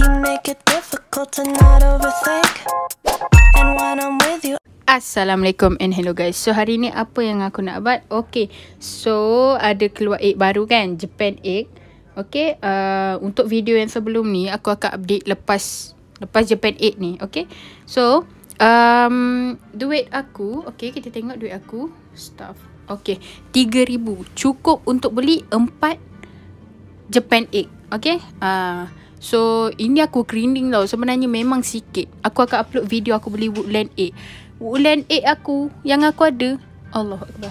You make it difficult to not overthink. And when I'm with you. Assalamualaikum and hello guys. So hari ni apa yang aku nak buat? Okay, so ada keluar egg baru kan, Japan egg. Okay, untuk video yang sebelum ni aku akan update lepas Japan egg ni. Okay, so duit aku, okay, kita tengok duit aku. Stuff, okay, 3,000 cukup untuk beli 4 Japan egg. Okay, so ini aku grinding tau. Sebenarnya memang sikit. Aku akan upload video aku beli woodland egg. Woodland egg aku yang aku ada, Allahuakbar,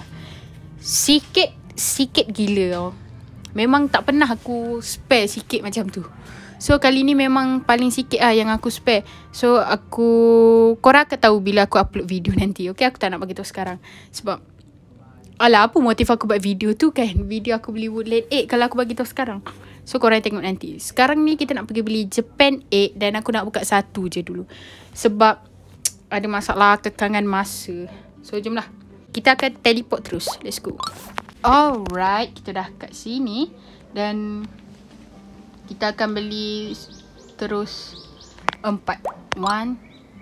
sikit gila tau. Memang tak pernah aku spare sikit macam tu. So kali ni memang paling sikit lah yang aku spare. So korang akan tahu bila aku upload video nanti. Okay, aku tak nak bagi tahu sekarang. Sebab alah, apa motif aku buat video tu kan? Video aku beli woodland egg kalau aku bagi tahu sekarang. So korang tengok nanti. Sekarang ni kita nak pergi beli Japan egg. Dan aku nak buka satu je dulu. Sebab ada masalah kekangan masa. So jomlah, kita akan teleport terus. Let's go. Alright, kita dah kat sini. Dan kita akan beli terus 4. 1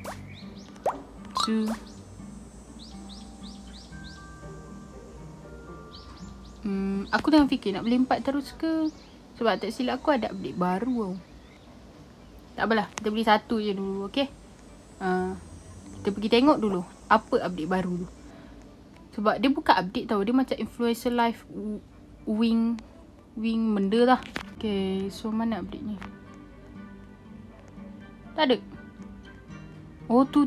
2 aku tengah fikir nak beli 4 terus ke. Sebab tak silap aku ada update baru tau. Tak apalah, kita beli satu je dulu. Okay, kita pergi tengok dulu apa update baru tu. Sebab dia bukan update tau. Dia macam influencer live wing benda lah. Okay, so mana update ni? Tak ada. Oh tu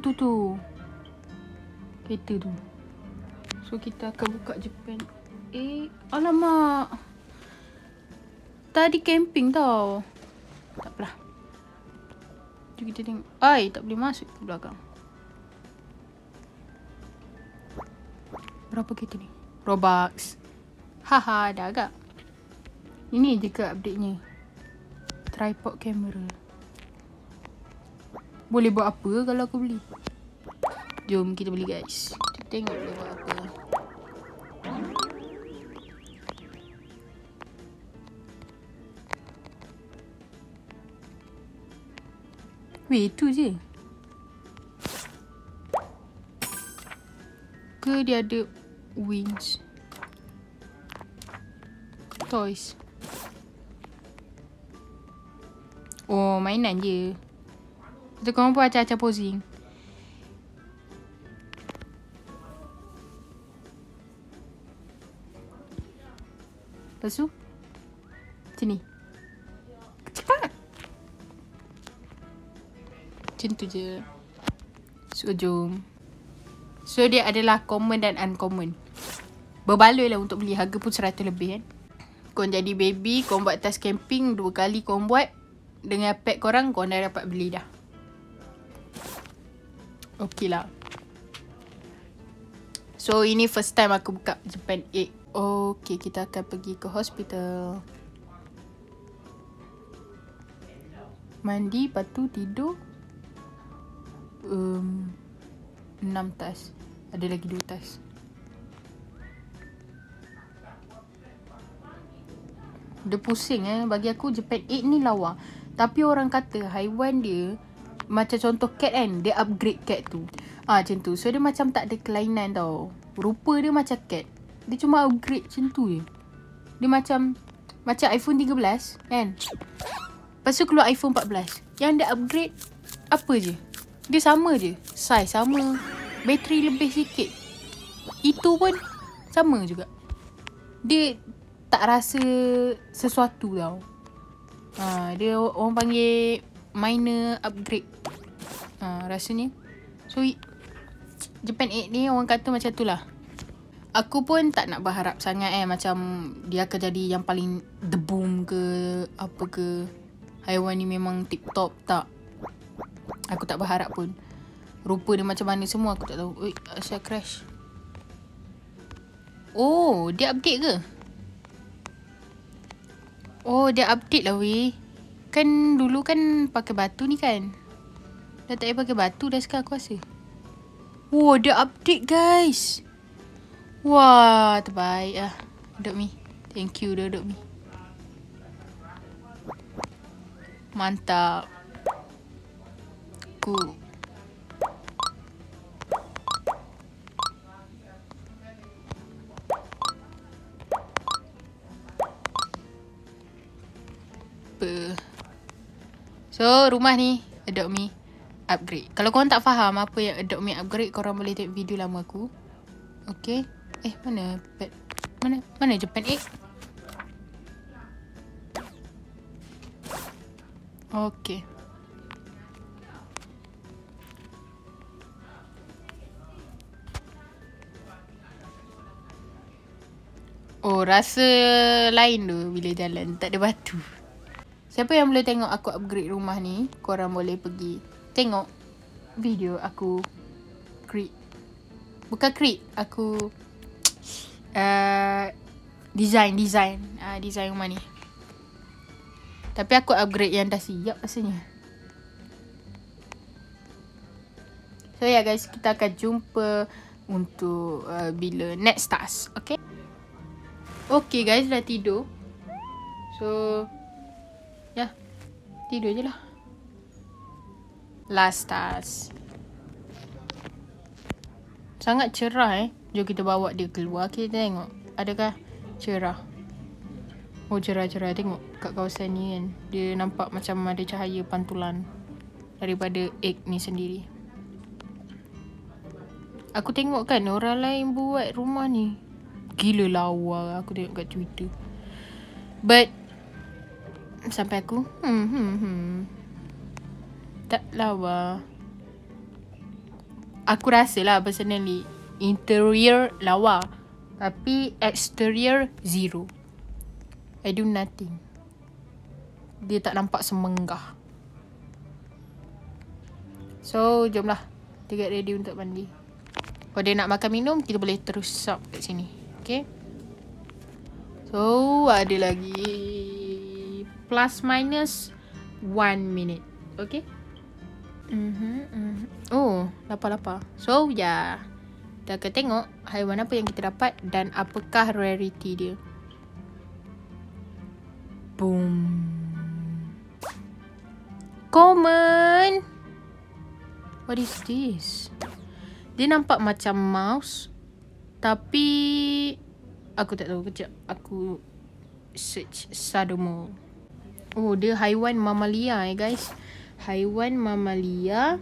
kereta tu. So kita akan buka Japan egg. Alamak, tadi camping tau. Tak apalah, jom kita tengok. Ai, tak boleh masuk ke belakang. Berapa kereta ni? Robux. Haha, dah agak. Ini je ke update-nya. Tripod kamera. Boleh buat apa kalau aku beli? Jom kita beli guys. Kita tengok boleh buat apa. Weh, itu je ke dia ada wings? Toys. Oh, mainan je. Kita korang pun acah-acah posing. Lepas tu sini. Cepat. Macam tu je. So jom. So dia adalah common dan uncommon. Berbaloi lah untuk beli. Harga pun 100 lebih kan. Korang jadi baby, korang buat task camping 2 kali korang buat. Dengan pack korang dah dapat beli dah. Okay lah. So ini first time aku buka Japan egg. Okay, kita akan pergi ke hospital. Mandi, lepas tu tidur. 6 tas. Ada lagi 2 tas. Dia pusing bagi aku Japan egg ni lawa. Tapi orang kata haiwan dia macam contoh cat kan, dia upgrade cat tu. Macam tu. So dia macam tak ada kelainan tau. Rupa dia macam cat. Dia cuma upgrade macam tu je. Dia macam iPhone 13 kan. Lepas tu keluar iPhone 14. Yang dia upgrade apa je? Dia sama je. Size sama. Bateri lebih sikit. Itu pun sama juga. Dia tak rasa sesuatu tau. Dia orang panggil minor upgrade. Rasanya. So Japan egg ni orang kata macam tu lah. Aku pun tak nak berharap sangat macam dia akan jadi yang paling the boom ke apa ke. Haiwan ni memang tip top. Tak. Aku tak berharap pun. Rupa dia macam mana semua aku tak tahu. Ui, asal crash. Oh, dia update ke? Oh, dia update lah weh. Kan dulu kan pakai batu ni kan. Dah tak payah pakai batu dah sekarang aku rasa. Oh, dia update guys. Wah, terbaik lah. Duduk mi. Thank you dah duduk mi. Mantap. aku So rumah ni Adopt Me upgrade. Kalau korang tak faham apa yang Adopt Me upgrade, korang boleh tengok video lama aku. Okay. Mana pad? Mana je pad 8? Okay. Oh, rasa lain tu bila jalan. Tak ada batu. Siapa yang boleh tengok aku upgrade rumah ni, korang boleh pergi tengok video aku create. Bukan create, aku design rumah ni. Tapi aku upgrade yang dah siap rasanya. So yeah guys, kita akan jumpa untuk bila next task. Okay. Okay guys, dah tidur. So ya, tidur je lah. Last task. Sangat cerah Jom kita bawa dia keluar. Kita tengok adakah cerah. Oh, cerah-cerah. Tengok kat kawasan ni kan. Dia nampak macam ada cahaya pantulan daripada egg ni sendiri. Aku tengok kan orang lain buat rumah ni. Gila lawa aku tengok kat Twitter. But sampai aku tak lawa. Aku rasa lah personally interior lawa, tapi exterior zero. I do nothing. Dia tak nampak semenggah. So jomlah, kita get ready untuk mandi. Kalau dia nak makan minum, kita boleh terus sup kat sini. Okay. So ada lagi plus minus 1 minute. Okay. Oh, lapar-lapar. So yeah, kita akan tengok haiwan apa yang kita dapat dan apakah rarity dia. Boom. Common. What is this? Dia nampak macam mouse, tapi aku tak tahu. Kejap aku search Sadomo. Oh, dia haiwan mamalia guys. Haiwan mamalia.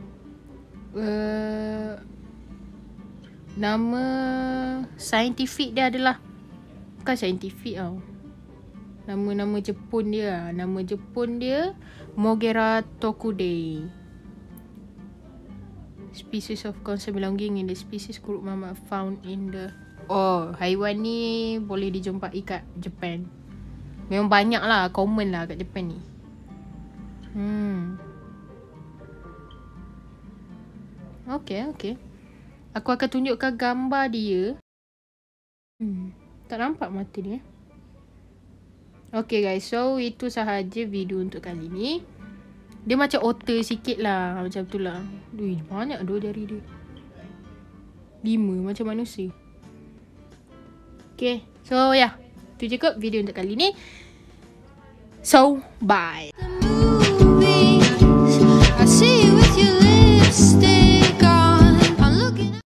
Nama saintifik dia adalah, bukan saintifik tau. Nama Jepun dia. Nama Jepun dia Mogera Tokude. Species of concern belonging in the species group mama found in the... Oh, haiwan ni boleh dijumpai kat Japan. Memang banyak lah, common lah kat Japan ni. Okay. Aku akan tunjukkan gambar dia. Tak nampak mata dia. Okay guys, so itu sahaja video untuk kali ni. Dia macam otter sikit lah. Macam tu lah. Banyak 2 jari dia. 5 macam manusia. Okay, so yeah, itu je kot video untuk kali ni. So, bye. I see you with your lipstick.